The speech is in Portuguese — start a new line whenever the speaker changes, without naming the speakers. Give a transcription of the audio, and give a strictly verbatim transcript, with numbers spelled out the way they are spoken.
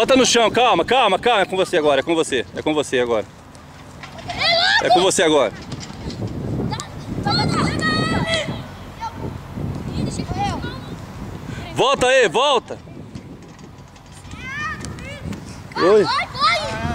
Bota no chão, calma, calma, calma. É com você agora, é com você. É com você agora. É com você agora. Volta aí, volta.
Oi. Vai, vai.